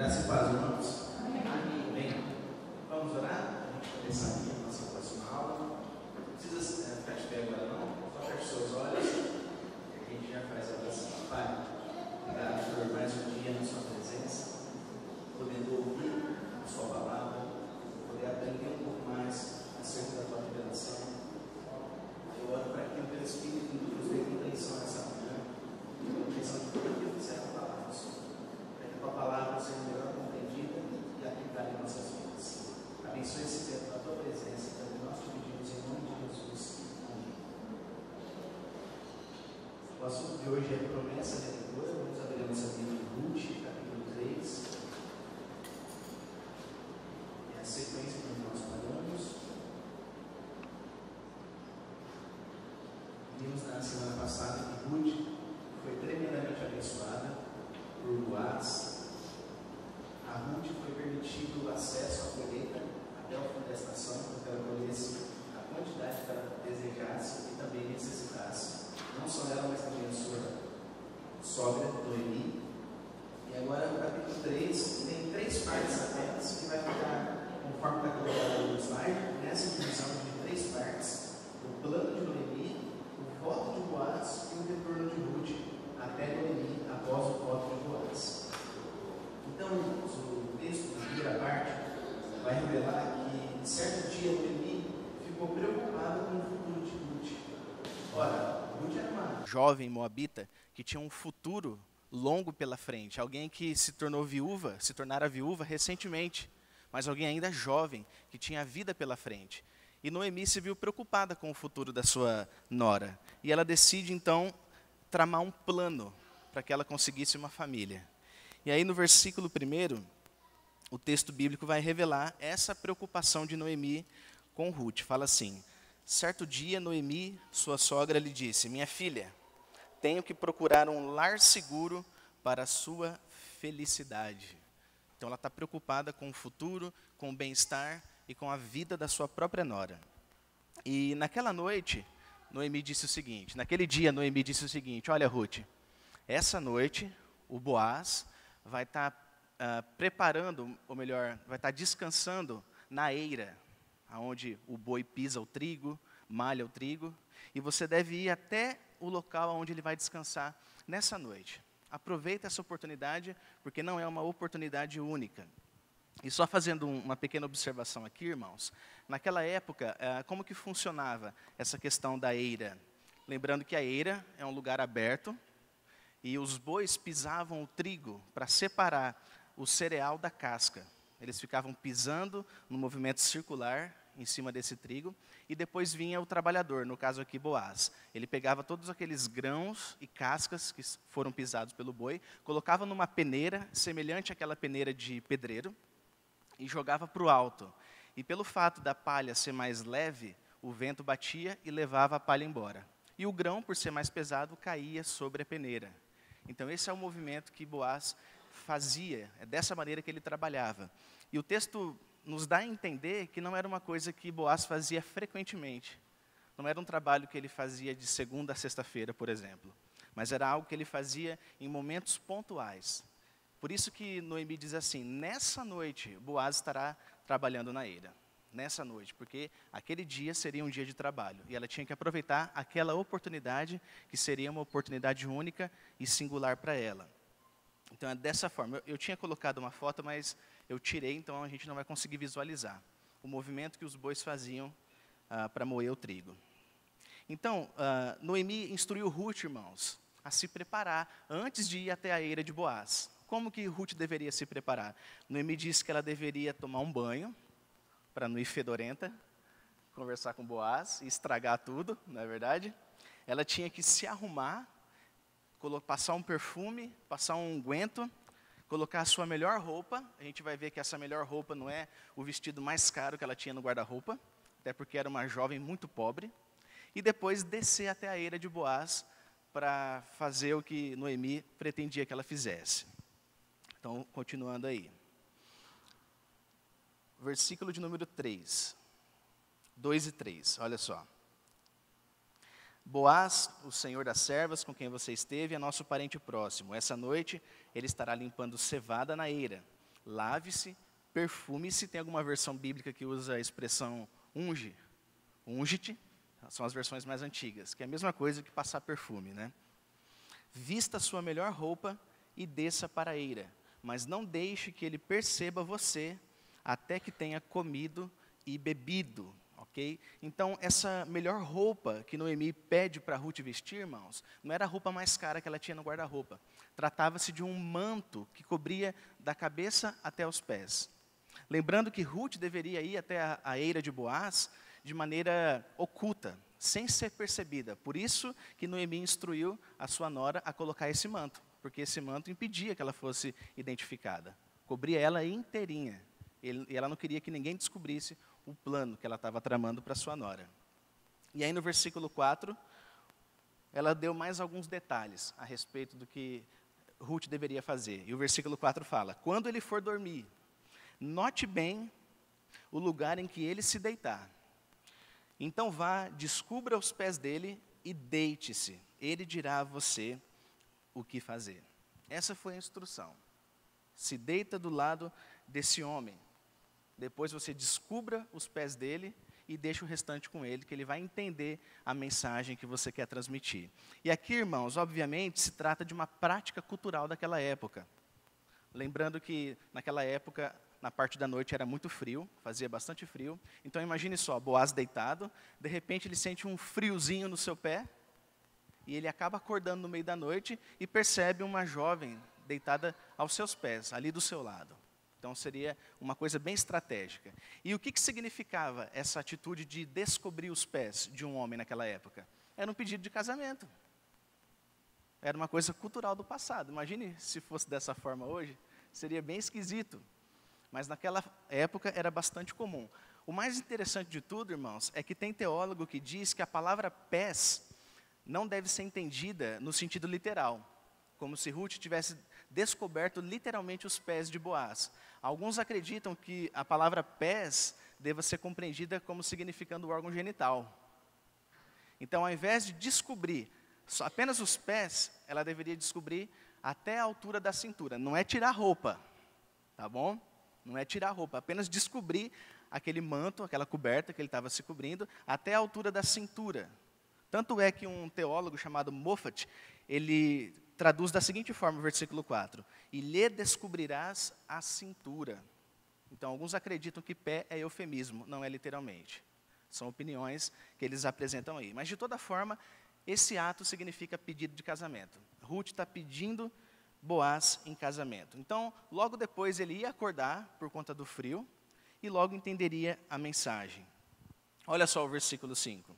Graça e paz, irmãos. Amém. Vamos orar? A gente começar aqui a nossa próxima aula. Não precisa ficar de pé agora não, só feche seus olhos e a gente já faz a oração. Pai, obrigado por mais um dia na sua presença, podendo ouvir a sua palavra, poder aprender um pouco mais acerca da tua revelação. Eu oro para que o teu Espírito nos dê compreensão nessa manhã, compreensão de tudo aquilo que será falado, Senhor. Para que a tua palavra seja melhor compreendida e aplicada em nossas vidas. Abençoe esse tempo da tua presença, também nós te pedimos em nome de Jesus. Amém. O assunto de hoje é promessa redentora. Vamos abrir a nossa Bíblia em Ruth, capítulo 3. É a sequência que nós falamos. Vimos na semana passada que Ruth foi tremendamente abençoada por Boaz. A Ruth foi permitido o acesso à colheita até o fim da estação, para que ela colhesse a quantidade que ela desejasse e também necessitasse. Não só ela, mas também a sua sogra, Noemi. E agora o capítulo 3 tem 3 partes apenas, que vai ficar, conforme está colocado no slide, nessa divisão de 3 partes: o plano de Noemi, o voto de Boaz e o retorno de Ruth até Noemi após o voto de Boaz. Então, o texto, na primeira parte, vai revelar que certo dia Noemi ficou preocupada com o futuro de Ruth. Ora, Ruth era uma jovem moabita que tinha um futuro longo pela frente, alguém que se tornara viúva recentemente, mas alguém ainda jovem, que tinha a vida pela frente. E Noemi se viu preocupada com o futuro da sua nora. E ela decide, então, tramar um plano para que ela conseguisse uma família. E aí, no versículo 1, o texto bíblico vai revelar essa preocupação de Noemi com Ruth. Fala assim: certo dia, Noemi, sua sogra, lhe disse: minha filha, tenho que procurar um lar seguro para a sua felicidade. Então, ela está preocupada com o futuro, com o bem-estar e com a vida da sua própria nora. E naquela noite, Noemi disse o seguinte, naquele dia Noemi disse o seguinte: olha, Ruth, essa noite o Boaz vai estar preparando, ou melhor, vai estar descansando na eira, onde o boi pisa o trigo, malha o trigo, e você deve ir até o local onde ele vai descansar nessa noite. Aproveita essa oportunidade, porque não é uma oportunidade única. E só fazendo uma pequena observação aqui, irmãos, naquela época, como que funcionava essa questão da eira? Lembrando que a eira é um lugar aberto, e os bois pisavam o trigo para separar o cereal da casca. Eles ficavam pisando no movimento circular em cima desse trigo, e depois vinha o trabalhador, no caso aqui Boaz. Ele pegava todos aqueles grãos e cascas que foram pisados pelo boi, colocava numa peneira, semelhante àquela peneira de pedreiro, e jogava para o alto. E pelo fato da palha ser mais leve, o vento batia e levava a palha embora. E o grão, por ser mais pesado, caía sobre a peneira. Então esse é o movimento que Boaz fazia, é dessa maneira que ele trabalhava. E o texto nos dá a entender que não era uma coisa que Boaz fazia frequentemente. Não era um trabalho que ele fazia de segunda a sexta-feira, por exemplo. Mas era algo que ele fazia em momentos pontuais. Por isso que Noemi diz assim: nessa noite Boaz estará trabalhando na eira. Nessa noite, porque aquele dia seria um dia de trabalho. E ela tinha que aproveitar aquela oportunidade, que seria uma oportunidade única e singular para ela. Então é dessa forma. Eu tinha colocado uma foto, mas eu tirei, então a gente não vai conseguir visualizar o movimento que os bois faziam para moer o trigo. Então, Noemi instruiu Ruth, irmãos, a se preparar antes de ir até a eira de Boaz. Como que Ruth deveria se preparar? Noemi disse que ela deveria tomar um banho, para não ir fedorenta, conversar com Boaz e estragar tudo, não é verdade? Ela tinha que se arrumar, passar um perfume, passar um unguento, colocar a sua melhor roupa. A gente vai ver que essa melhor roupa não é o vestido mais caro que ela tinha no guarda-roupa, até porque era uma jovem muito pobre. E depois descer até a eira de Boaz para fazer o que Noemi pretendia que ela fizesse. Então, continuando aí. Versículo de número 3. 2 e 3, olha só. Boaz, o senhor das servas com quem você esteve, é nosso parente próximo. Essa noite ele estará limpando cevada na eira. lave-se, perfume-se. Tem alguma versão bíblica que usa a expressão unge? Unge-te, são as versões mais antigas, que é a mesma coisa que passar perfume, né? Vista a sua melhor roupa e desça para a eira, mas não deixe que ele perceba você até que tenha comido e bebido, ok? Então, essa melhor roupa que Noemi pede para Ruth vestir, irmãos, não era a roupa mais cara que ela tinha no guarda-roupa. Tratava-se de um manto que cobria da cabeça até os pés. Lembrando que Ruth deveria ir até a eira de Boaz de maneira oculta, sem ser percebida. Por isso que Noemi instruiu a sua nora a colocar esse manto, porque esse manto impedia que ela fosse identificada. Cobria ela inteirinha. E ela não queria que ninguém descobrisse o plano que ela estava tramando para sua nora. E aí no versículo 4, ela deu mais alguns detalhes a respeito do que Ruth deveria fazer. E o versículo 4 fala: quando ele for dormir, note bem o lugar em que ele se deitar. Então vá, descubra os pés dele e deite-se. Ele dirá a você o que fazer. Essa foi a instrução. Se deita do lado desse homem. Depois você descubra os pés dele e deixa o restante com ele, que ele vai entender a mensagem que você quer transmitir. E aqui, irmãos, obviamente, se trata de uma prática cultural daquela época. Lembrando que, naquela época, na parte da noite era muito frio, fazia bastante frio. Então, imagine só, Boaz deitado, de repente ele sente um friozinho no seu pé, e ele acaba acordando no meio da noite e percebe uma jovem deitada aos seus pés, ali do seu lado. Então, seria uma coisa bem estratégica. E o que significava essa atitude de descobrir os pés de um homem naquela época? Era um pedido de casamento. Era uma coisa cultural do passado. Imagine se fosse dessa forma hoje, seria bem esquisito. Mas naquela época era bastante comum. O mais interessante de tudo, irmãos, é que tem teólogo que diz que a palavra pés não deve ser entendida no sentido literal, como se Ruth tivesse descoberto literalmente os pés de Boaz. Alguns acreditam que a palavra pés deva ser compreendida como significando o órgão genital. Então, ao invés de descobrir apenas os pés, ela deveria descobrir até a altura da cintura. Não é tirar roupa, tá bom? Não é tirar roupa, apenas descobrir aquele manto, aquela coberta que ele estava se cobrindo, até a altura da cintura. Tanto é que um teólogo chamado Moffat, ele traduz da seguinte forma o versículo 4: e lhe descobrirás a cintura. Então, alguns acreditam que pé é eufemismo, não é literalmente. São opiniões que eles apresentam aí. Mas, de toda forma, esse ato significa pedido de casamento. Ruth está pedindo Boaz em casamento. Então, logo depois ele ia acordar por conta do frio e logo entenderia a mensagem. Olha só o versículo 5.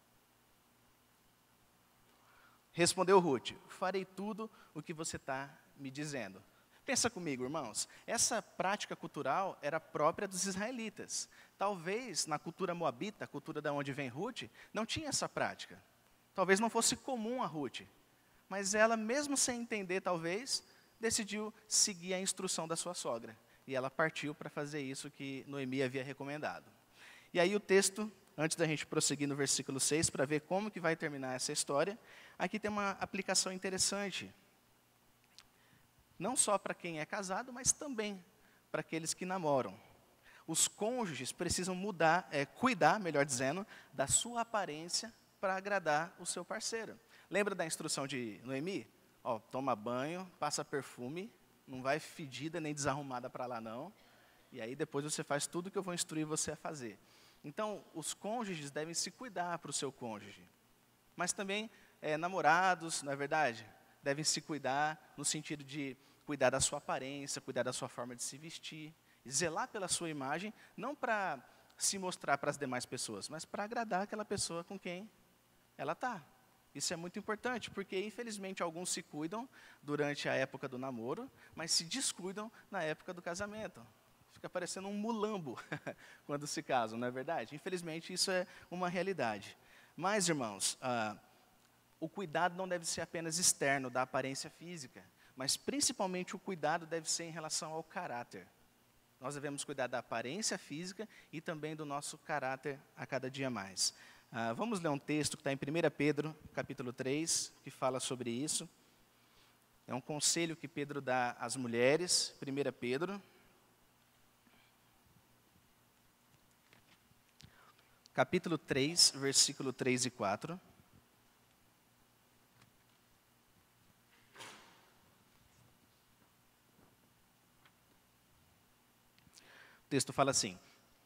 Respondeu Ruth: farei tudo o que você está me dizendo. Pensa comigo, irmãos, essa prática cultural era própria dos israelitas. Talvez na cultura moabita, a cultura da onde vem Ruth, não tinha essa prática. Talvez não fosse comum a Ruth. Mas ela, mesmo sem entender, talvez, decidiu seguir a instrução da sua sogra. E ela partiu para fazer isso que Noemi havia recomendado. E aí o texto, antes da gente prosseguir no versículo 6, para ver como que vai terminar essa história, aqui tem uma aplicação interessante. Não só para quem é casado, mas também para aqueles que namoram. Os cônjuges precisam cuidar, melhor dizendo, da sua aparência para agradar o seu parceiro. Lembra da instrução de Noemi? Toma banho, passa perfume, não vai fedida nem desarrumada para lá não. E aí depois você faz tudo o que eu vou instruir você a fazer. Então, os cônjuges devem se cuidar para o seu cônjuge. Mas também namorados, não é verdade? Devem se cuidar no sentido de cuidar da sua aparência, cuidar da sua forma de se vestir, zelar pela sua imagem, não para se mostrar para as demais pessoas, mas para agradar aquela pessoa com quem ela está. Isso é muito importante, porque infelizmente alguns se cuidam durante a época do namoro, mas se descuidam na época do casamento. Fica parecendo um mulambo quando se casam, não é verdade? Infelizmente isso é uma realidade. Mas, irmãos, o cuidado não deve ser apenas externo, da aparência física, mas principalmente o cuidado deve ser em relação ao caráter. Nós devemos cuidar da aparência física e também do nosso caráter a cada dia mais. Vamos ler um texto que está em 1 Pedro, capítulo 3, que fala sobre isso. É um conselho que Pedro dá às mulheres, 1 Pedro, capítulo 3, versículo 3 e 4. O texto fala assim: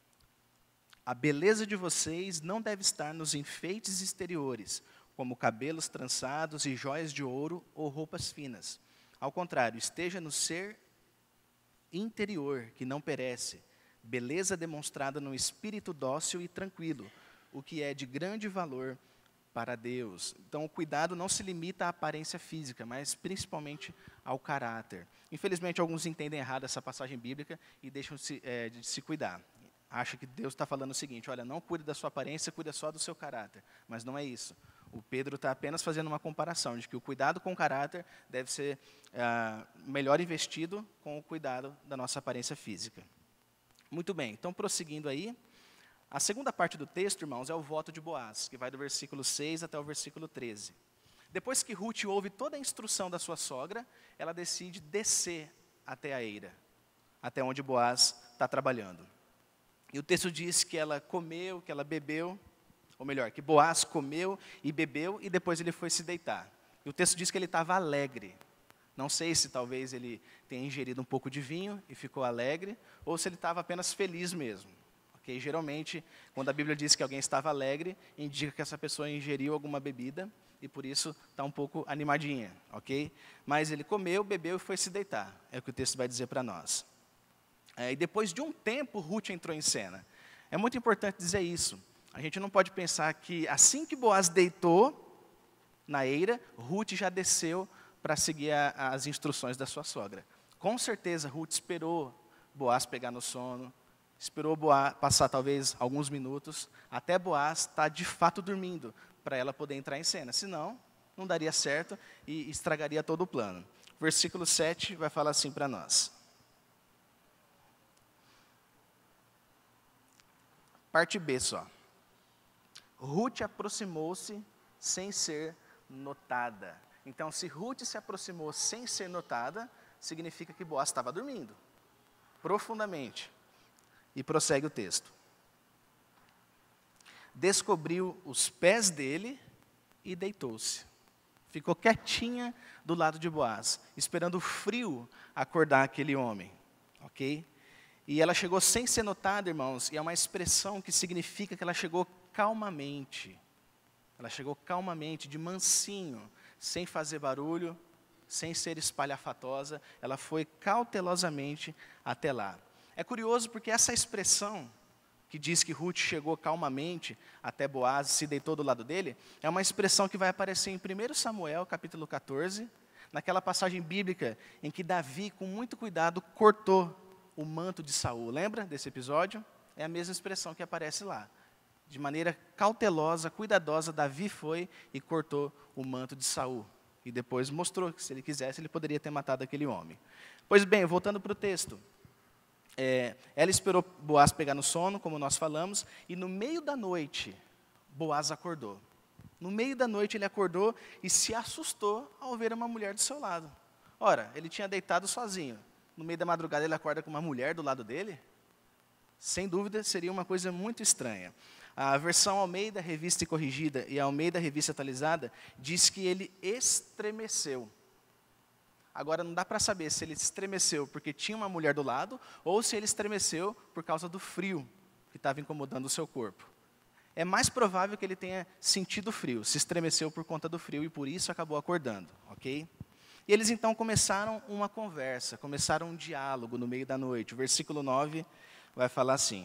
a beleza de vocês não deve estar nos enfeites exteriores, como cabelos trançados e joias de ouro ou roupas finas. Ao contrário, esteja no ser interior, que não perece, beleza demonstrada no espírito dócil e tranquilo, o que é de grande valor para Deus. Então, o cuidado não se limita à aparência física, mas principalmente ao caráter. Infelizmente, alguns entendem errado essa passagem bíblica e deixam de se cuidar. Acha que Deus está falando o seguinte: olha, não cuide da sua aparência, cuida só do seu caráter. Mas não é isso. O Pedro está apenas fazendo uma comparação de que o cuidado com o caráter deve ser melhor investido com o cuidado da nossa aparência física. Muito bem, então prosseguindo aí, a segunda parte do texto, irmãos, é o voto de Boaz, que vai do versículo 6 até o versículo 13. Depois que Ruth ouve toda a instrução da sua sogra, ela decide descer até a eira, até onde Boaz está trabalhando. E o texto diz que ela comeu, que ela bebeu, ou melhor, que Boaz comeu e bebeu e depois ele foi se deitar. E o texto diz que ele estava alegre. Não sei se talvez ele tenha ingerido um pouco de vinho e ficou alegre, ou se ele estava apenas feliz mesmo. Okay? Geralmente, quando a Bíblia diz que alguém estava alegre, indica que essa pessoa ingeriu alguma bebida e por isso está um pouco animadinha. Okay? Mas ele comeu, bebeu e foi se deitar. É o que o texto vai dizer para nós. E depois de um tempo, Ruth entrou em cena. É muito importante dizer isso. A gente não pode pensar que assim que Boaz deitou na eira, Ruth já desceu para seguir as instruções da sua sogra. Com certeza, Ruth esperou Boaz pegar no sono, esperou Boaz passar talvez alguns minutos, até Boaz estar de fato dormindo, para ela poder entrar em cena. Senão, não daria certo e estragaria todo o plano. Versículo 7 vai falar assim para nós. Parte B só. Ruth aproximou-se sem ser notada. Então, se Ruth se aproximou sem ser notada, significa que Boaz estava dormindo, profundamente. E prossegue o texto. Descobriu os pés dele e deitou-se. Ficou quietinha do lado de Boaz, esperando o frio acordar aquele homem. Ok? E ela chegou sem ser notada, irmãos, e é uma expressão que significa que ela chegou calmamente. Ela chegou calmamente, de mansinho, sem fazer barulho, sem ser espalhafatosa. Ela foi cautelosamente até lá. É curioso porque essa expressão, que diz que Ruth chegou calmamente até Boaz e se deitou do lado dele, é uma expressão que vai aparecer em 1 Samuel, capítulo 14, naquela passagem bíblica em que Davi, com muito cuidado, cortou o manto de Saul. Lembra desse episódio? É a mesma expressão que aparece lá. De maneira cautelosa, cuidadosa, Davi foi e cortou o manto de Saul. E depois mostrou que, se ele quisesse, ele poderia ter matado aquele homem. Pois bem, voltando para o texto. Ela esperou Boaz pegar no sono, como nós falamos, e no meio da noite, Boaz acordou. No meio da noite ele acordou e se assustou ao ver uma mulher do seu lado. Ora, ele tinha deitado sozinho. No meio da madrugada ele acorda com uma mulher do lado dele? Sem dúvida, seria uma coisa muito estranha. A versão Almeida Revista e Corrigida e a Almeida Revista Atualizada diz que ele estremeceu. Agora, não dá para saber se ele estremeceu porque tinha uma mulher do lado ou se ele estremeceu por causa do frio que estava incomodando o seu corpo. É mais provável que ele tenha sentido frio, se estremeceu por conta do frio e por isso acabou acordando, ok? E eles então começaram uma conversa, começaram um diálogo no meio da noite. O versículo 9 vai falar assim.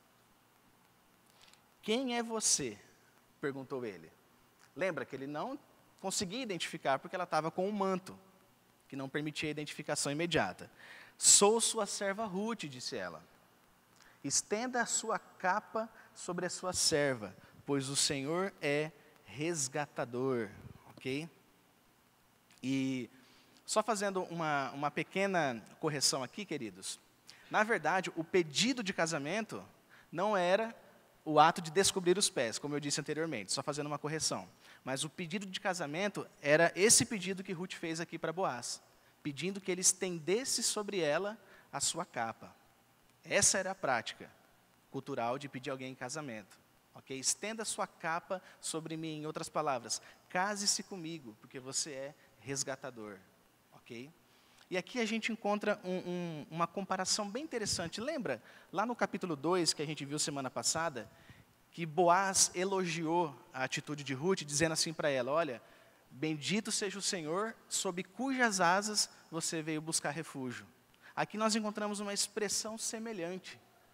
Quem é você? Perguntou ele. Lembra que ele não conseguia identificar porque ela estava com um manto, que não permitia a identificação imediata. Sou sua serva Ruth, disse ela. Estenda a sua capa sobre a sua serva, pois o Senhor é resgatador. Ok? E só fazendo uma pequena correção aqui, queridos. Na verdade, o pedido de casamento não era o ato de descobrir os pés, como eu disse anteriormente, só fazendo uma correção. Mas o pedido de casamento era esse pedido que Ruth fez aqui para Boaz, pedindo que ele estendesse sobre ela a sua capa. Essa era a prática cultural de pedir alguém em casamento. Ok? ok? Estenda sua capa sobre mim, em outras palavras, case-se comigo, porque você é resgatador, ok? E aqui a gente encontra uma comparação bem interessante. Lembra, lá no capítulo 2, que a gente viu semana passada, que Boaz elogiou a atitude de Ruth, dizendo assim para ela, olha, bendito seja o Senhor, sob cujas asas você veio buscar refúgio. Aqui nós encontramos uma expressão semelhante.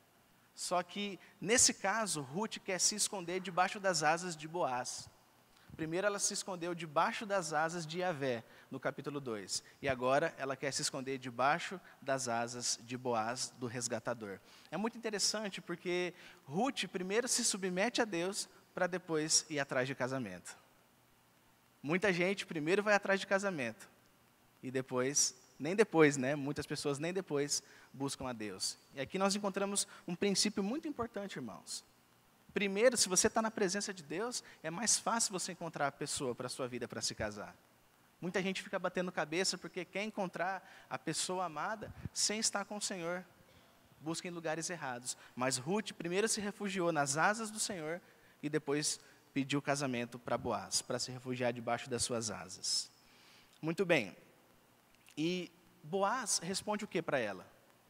Só que, nesse caso, Ruth quer se esconder debaixo das asas de Boaz. Primeiro ela se escondeu debaixo das asas de Yahvé, no capítulo 2. E agora ela quer se esconder debaixo das asas de Boaz, do resgatador. É muito interessante porque Ruth primeiro se submete a Deus para depois ir atrás de casamento. Muita gente primeiro vai atrás de casamento e depois, nem depois, né? Muitas pessoas nem depois buscam a Deus. E aqui nós encontramos um princípio muito importante, irmãos. Primeiro, se você está na presença de Deus, é mais fácil você encontrar a pessoa para a sua vida para se casar. Muita gente fica batendo cabeça porque quer encontrar a pessoa amada sem estar com o Senhor. Busca em lugares errados. Mas Ruth primeiro se refugiou nas asas do Senhor e depois pediu casamento para Boaz, para se refugiar debaixo das suas asas. Muito bem. E Boaz responde o que para ela?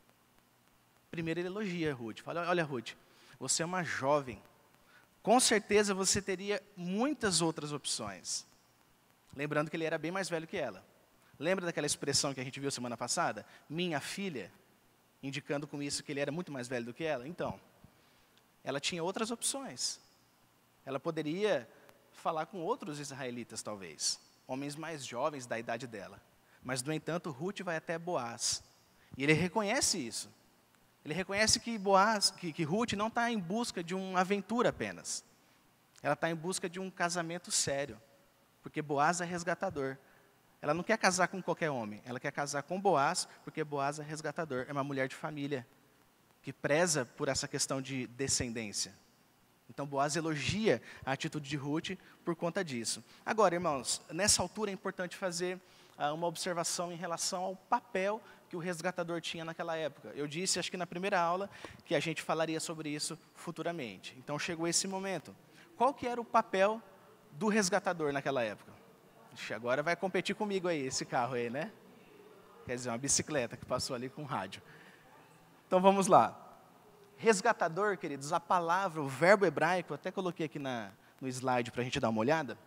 Primeiro ele elogia Ruth. Fala, olha Ruth, você é uma jovem. Com certeza você teria muitas outras opções. Lembrando que ele era bem mais velho que ela. Lembra daquela expressão que a gente viu semana passada? Minha filha, indicando com isso que ele era muito mais velho do que ela. Então, ela tinha outras opções. Ela poderia falar com outros israelitas, talvez. Homens mais jovens da idade dela. Mas, no entanto, Ruth vai até Boaz. E ele reconhece isso. Ele reconhece que Ruth não está em busca de uma aventura apenas. Ela está em busca de um casamento sério. Porque Boaz é resgatador. Ela não quer casar com qualquer homem. Ela quer casar com Boaz, porque Boaz é resgatador. É uma mulher de família, que preza por essa questão de descendência. Então, Boaz elogia a atitude de Ruth por conta disso. Agora, irmãos, nessa altura é importante fazer uma observação em relação ao papel que o resgatador tinha naquela época. Eu disse, acho que na primeira aula, que a gente falaria sobre isso futuramente. Então, chegou esse momento. Qual que era o papel do resgatador naquela época? Ixi, agora vai competir comigo aí, esse carro aí, né? Quer dizer, uma bicicleta que passou ali com rádio. Então, vamos lá. Resgatador, queridos, a palavra, o verbo hebraico, até coloquei aqui no slide para a gente dar uma olhada.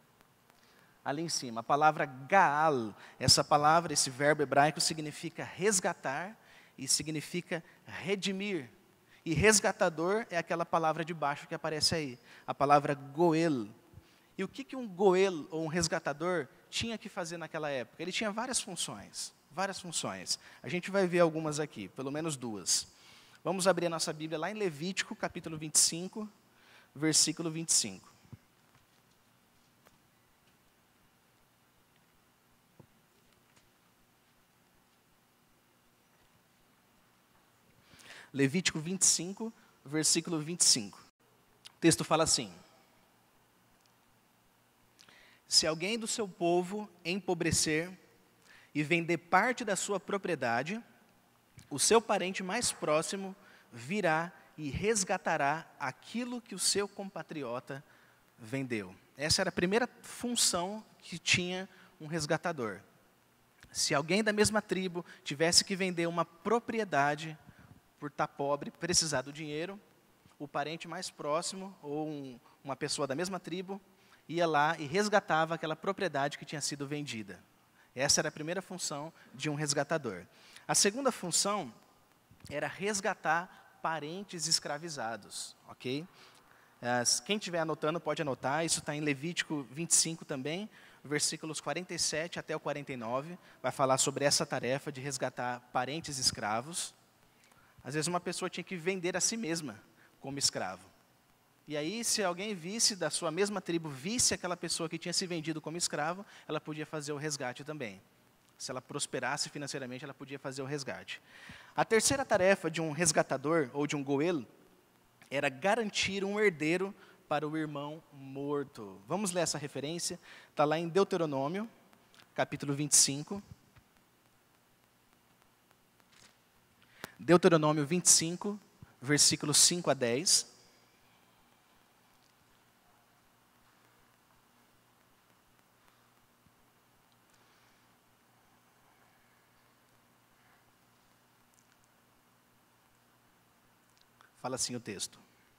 Ali em cima, a palavra Gaal, essa palavra, esse verbo hebraico significa resgatar e significa redimir. E resgatador é aquela palavra de baixo que aparece aí, a palavra Goel. E o que um Goel, ou um resgatador, tinha que fazer naquela época? Ele tinha várias funções. A gente vai ver algumas aqui, pelo menos duas. Vamos abrir a nossa Bíblia lá em Levítico, capítulo 25, versículo 25. Levítico 25, versículo 25. O texto fala assim: se alguém do seu povo empobrecer e vender parte da sua propriedade, o seu parente mais próximo virá e resgatará aquilo que o seu compatriota vendeu. Essa era a primeira função que tinha um resgatador. Se alguém da mesma tribo tivesse que vender uma propriedade por estar pobre, precisar do dinheiro, o parente mais próximo, ou uma pessoa da mesma tribo, ia lá e resgatava aquela propriedade que tinha sido vendida. Essa era a primeira função de um resgatador. A segunda função era resgatar parentes escravizados, ok? Quem estiver anotando pode anotar, isso está em Levítico 25 também, versículos 47 até o 49, vai falar sobre essa tarefa de resgatar parentes escravos. Às vezes uma pessoa tinha que vender a si mesma como escravo. E aí, se alguém visse, da sua mesma tribo, visse aquela pessoa que tinha se vendido como escravo, ela podia fazer o resgate também. Se ela prosperasse financeiramente, ela podia fazer o resgate. A terceira tarefa de um resgatador, ou de um goel, era garantir um herdeiro para o irmão morto. Vamos ler essa referência? Está lá em Deuteronômio, capítulo 25. Deuteronômio 25, versículos 5 a 10. Fala assim o texto.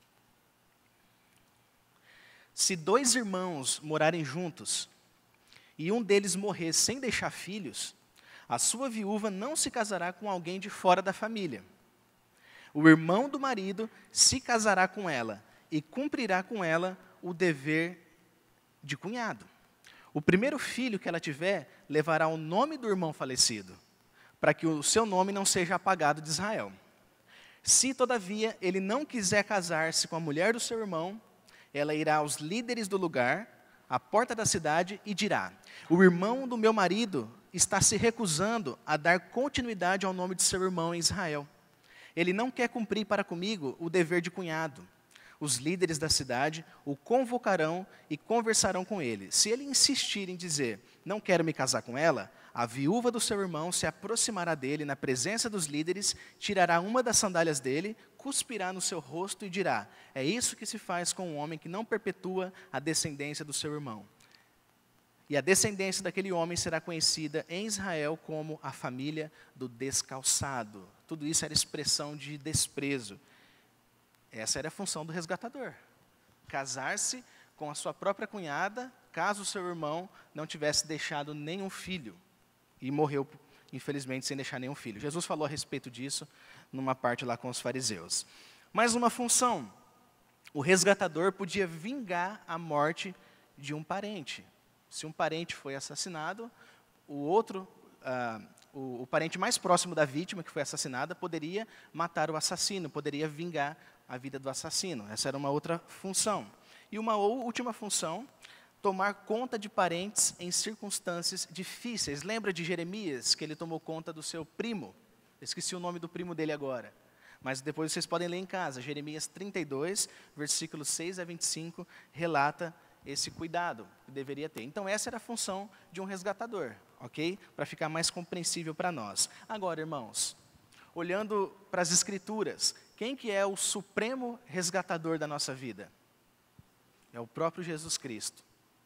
Se 2 irmãos morarem juntos, e um deles morrer sem deixar filhos, a sua viúva não se casará com alguém de fora da família. O irmão do marido se casará com ela e cumprirá com ela o dever de cunhado. O primeiro filho que ela tiver levará o nome do irmão falecido, para que o seu nome não seja apagado de Israel. Se, todavia, ele não quiser casar-se com a mulher do seu irmão, ela irá aos líderes do lugar, à porta da cidade, e dirá: o irmão do meu marido está se recusando a dar continuidade ao nome de seu irmão em Israel. Ele não quer cumprir para comigo o dever de cunhado. Os líderes da cidade o convocarão e conversarão com ele. Se ele insistir em dizer, não quero me casar com ela, a viúva do seu irmão se aproximará dele na presença dos líderes, tirará uma das sandálias dele, cuspirá no seu rosto e dirá: é isso que se faz com um homem que não perpetua a descendência do seu irmão. E a descendência daquele homem será conhecida em Israel como a família do descalçado. Tudo isso era expressão de desprezo. Essa era a função do resgatador. Casar-se com a sua própria cunhada, caso o seu irmão não tivesse deixado nenhum filho. E morreu, infelizmente, sem deixar nenhum filho. Jesus falou a respeito disso numa parte lá com os fariseus. Mais uma função. O resgatador podia vingar a morte de um parente. Se um parente foi assassinado, o parente mais próximo da vítima que foi assassinada poderia matar o assassino, poderia vingar a vida do assassino. Essa era uma outra função. E uma última função, tomar conta de parentes em circunstâncias difíceis. Lembra de Jeremias, que ele tomou conta do seu primo? Esqueci o nome do primo dele agora. Mas depois vocês podem ler em casa. Jeremias 32, versículos 6 a 25, relata esse cuidado que deveria ter. Então essa era a função de um resgatador, ok? Para ficar mais compreensível para nós. Agora, irmãos, olhando para as Escrituras, quem que é o supremo resgatador da nossa vida? É o próprio Jesus Cristo.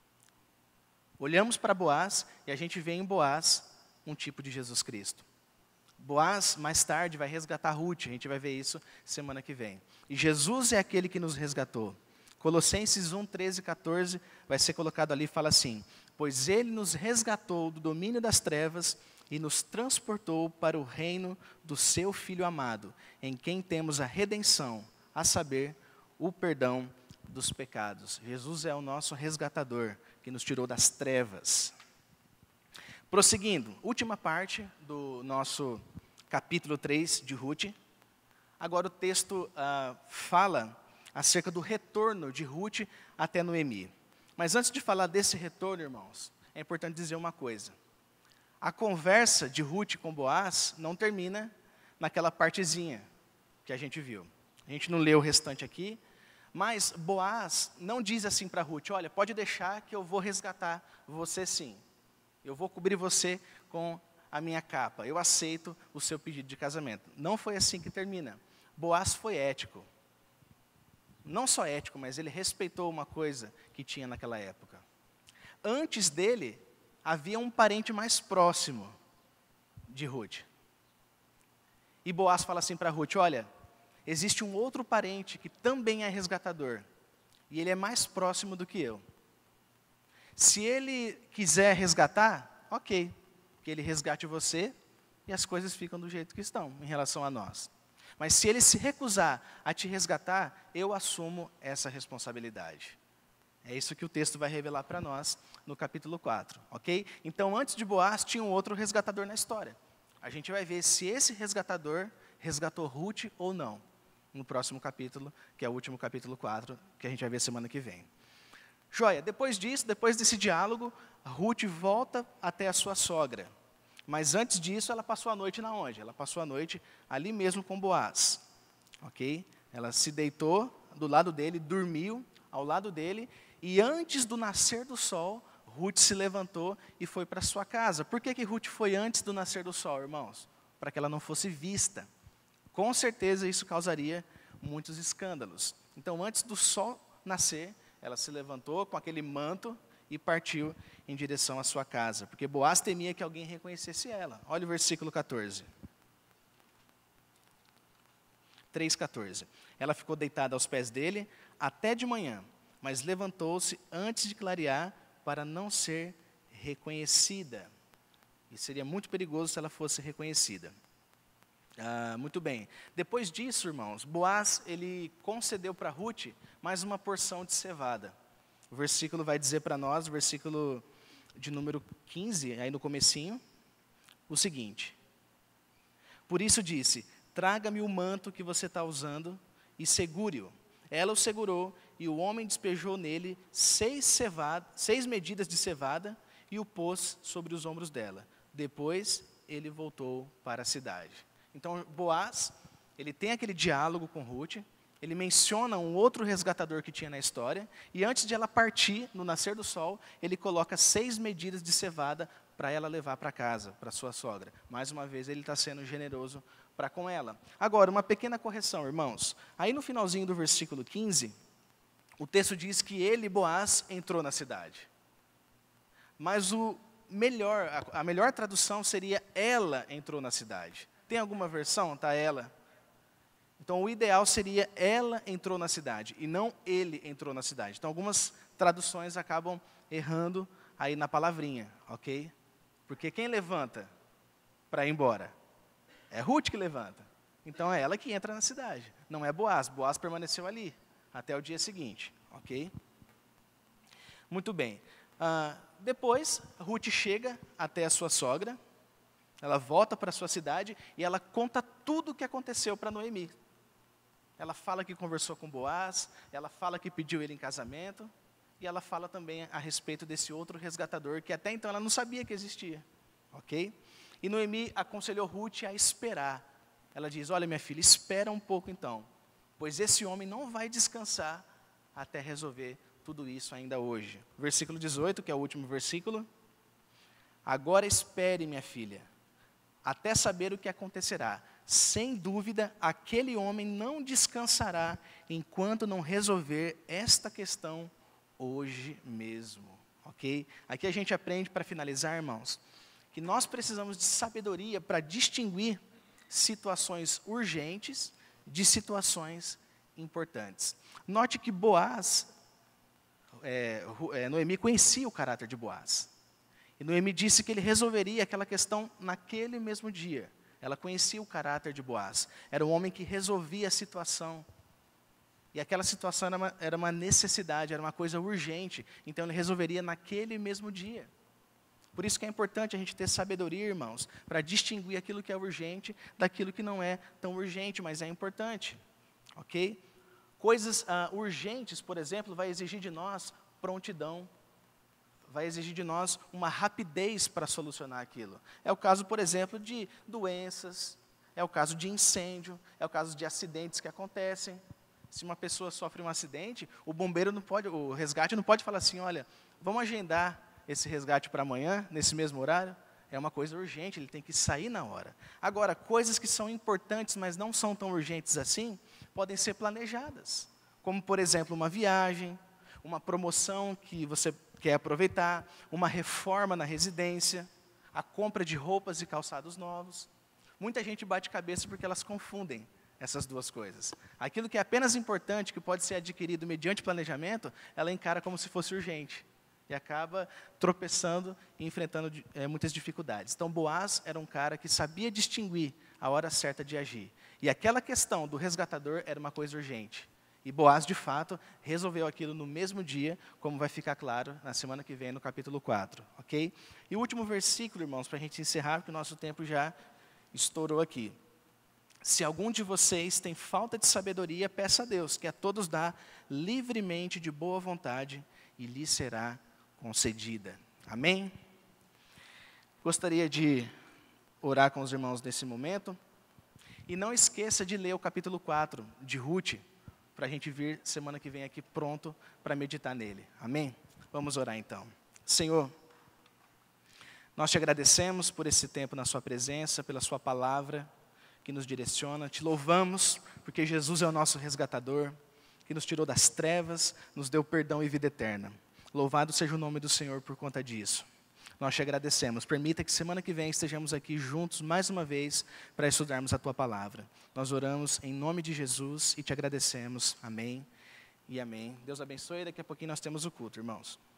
Olhamos para Boaz e a gente vê em Boaz um tipo de Jesus Cristo. Boaz, mais tarde, vai resgatar Ruth, a gente vai ver isso semana que vem. E Jesus é aquele que nos resgatou. Colossenses 1, 13 e 14 vai ser colocado ali e fala assim: pois ele nos resgatou do domínio das trevas e nos transportou para o reino do seu Filho amado, em quem temos a redenção, a saber, o perdão dos pecados. Jesus é o nosso resgatador, que nos tirou das trevas. Prosseguindo, última parte do nosso capítulo 3 de Ruth. Agora o texto fala acerca do retorno de Ruth até Noemi. Mas antes de falar desse retorno, irmãos, é importante dizer uma coisa. A conversa de Ruth com Boaz não termina naquela partezinha que a gente viu. A gente não leu o restante aqui, mas Boaz não diz assim para Ruth: olha, pode deixar que eu vou resgatar você sim. Eu vou cobrir você com a minha capa. Eu aceito o seu pedido de casamento. Não foi assim que termina. Boaz foi ético. Não só ético, mas ele respeitou uma coisa que tinha naquela época. Antes dele, havia um parente mais próximo de Ruth. E Boaz fala assim para Ruth: olha, existe um outro parente que também é resgatador. E ele é mais próximo do que eu. Se ele quiser resgatar, ok. Que ele resgate você e as coisas ficam do jeito que estão em relação a nós. Mas se ele se recusar a te resgatar, eu assumo essa responsabilidade. É isso que o texto vai revelar para nós no capítulo 4, ok? Então, antes de Boaz, tinha um outro resgatador na história. A gente vai ver se esse resgatador resgatou Ruth ou não, no próximo capítulo, que é o último capítulo 4, que a gente vai ver semana que vem. Joia, depois disso, depois desse diálogo, Ruth volta até a sua sogra. Mas antes disso, ela passou a noite na onde? Ela passou a noite ali mesmo com Boaz, ok? Ela se deitou do lado dele, dormiu ao lado dele, e antes do nascer do sol, Ruth se levantou e foi para sua casa. Por que Ruth foi antes do nascer do sol, irmãos? Para que ela não fosse vista. Com certeza isso causaria muitos escândalos. Então, antes do sol nascer, ela se levantou com aquele manto e partiu em direção à sua casa, porque Boaz temia que alguém reconhecesse ela. Olha o versículo 14. 3,14. Ela ficou deitada aos pés dele até de manhã, mas levantou-se antes de clarear para não ser reconhecida. E seria muito perigoso se ela fosse reconhecida. Muito bem. Depois disso, irmãos, Boaz, ele concedeu para Ruth mais uma porção de cevada. O versículo vai dizer para nós, o versículo de número 15, aí no comecinho, o seguinte: por isso disse, traga-me o manto que você está usando e segure-o. Ela o segurou e o homem despejou nele 6 medidas de cevada e o pôs sobre os ombros dela. Depois ele voltou para a cidade. Então Boaz, ele tem aquele diálogo com Ruth, ele menciona um outro resgatador que tinha na história, e antes de ela partir, no nascer do sol, ele coloca 6 medidas de cevada para ela levar para casa, para sua sogra. Mais uma vez, ele está sendo generoso para com ela. Agora, uma pequena correção, irmãos. Aí no finalzinho do versículo 15, o texto diz que ele, Boaz, entrou na cidade. Mas a melhor tradução seria ela entrou na cidade. Tem alguma versão? Está ela. Então, o ideal seria ela entrou na cidade, e não ele entrou na cidade. Então, algumas traduções acabam errando aí na palavrinha, ok? Porque quem levanta para ir embora? É Ruth que levanta. Então, é ela que entra na cidade, não é Boaz. Boaz permaneceu ali até o dia seguinte, ok? Muito bem. Depois, Ruth chega até a sua sogra, ela volta para a sua cidade e ela conta tudo o que aconteceu para Noemi. Ela fala que conversou com Boaz, ela fala que pediu ele em casamento, e ela fala também a respeito desse outro resgatador, que até então ela não sabia que existia, ok? E Noemi aconselhou Ruth a esperar. Ela diz, olha minha filha, espera um pouco então, pois esse homem não vai descansar até resolver tudo isso ainda hoje. Versículo 18, que é o último versículo. Agora espere, minha filha, até saber o que acontecerá. Sem dúvida, aquele homem não descansará enquanto não resolver esta questão hoje mesmo, ok? Aqui a gente aprende, para finalizar, irmãos, que nós precisamos de sabedoria para distinguir situações urgentes de situações importantes. Note que Noemi conhecia o caráter de Boaz. E Noemi disse que ele resolveria aquela questão naquele mesmo dia. Ela conhecia o caráter de Boaz. Era um homem que resolvia a situação. E aquela situação era uma necessidade, era uma coisa urgente. Então ele resolveria naquele mesmo dia. Por isso que é importante a gente ter sabedoria, irmãos, para distinguir aquilo que é urgente daquilo que não é tão urgente, mas é importante. Ok? Coisas urgentes, por exemplo, vai exigir de nós prontidão. Vai exigir de nós uma rapidez para solucionar aquilo. É o caso, por exemplo, de doenças, é o caso de incêndio, é o caso de acidentes que acontecem. Se uma pessoa sofre um acidente, o resgate não pode falar assim, olha, vamos agendar esse resgate para amanhã, nesse mesmo horário. É uma coisa urgente, ele tem que sair na hora. Agora, coisas que são importantes, mas não são tão urgentes assim, podem ser planejadas. Como, por exemplo, uma viagem, uma promoção que você quer aproveitar, uma reforma na residência, a compra de roupas e calçados novos. Muita gente bate cabeça porque elas confundem essas duas coisas. Aquilo que é apenas importante, que pode ser adquirido mediante planejamento, ela encara como se fosse urgente. E acaba tropeçando e enfrentando muitas dificuldades. Então, Boaz era um cara que sabia distinguir a hora certa de agir. E aquela questão do resgatador era uma coisa urgente. E Boaz, de fato, resolveu aquilo no mesmo dia, como vai ficar claro na semana que vem, no capítulo 4. Ok? E o último versículo, irmãos, para a gente encerrar, porque o nosso tempo já estourou aqui. Se algum de vocês tem falta de sabedoria, peça a Deus, que a todos dá livremente, de boa vontade, e lhe será concedida. Amém? Gostaria de orar com os irmãos nesse momento. E não esqueça de ler o capítulo 4 de Ruth, para a gente vir semana que vem aqui pronto para meditar nele. Amém? Vamos orar então. Senhor, nós te agradecemos por esse tempo na sua presença, pela sua palavra que nos direciona. Te louvamos porque Jesus é o nosso resgatador, que nos tirou das trevas, nos deu perdão e vida eterna. Louvado seja o nome do Senhor por conta disso. Nós te agradecemos. Permita que semana que vem estejamos aqui juntos mais uma vez para estudarmos a tua palavra. Nós oramos em nome de Jesus e te agradecemos. Amém e amém. Deus abençoe. Daqui a pouquinho nós temos o culto, irmãos.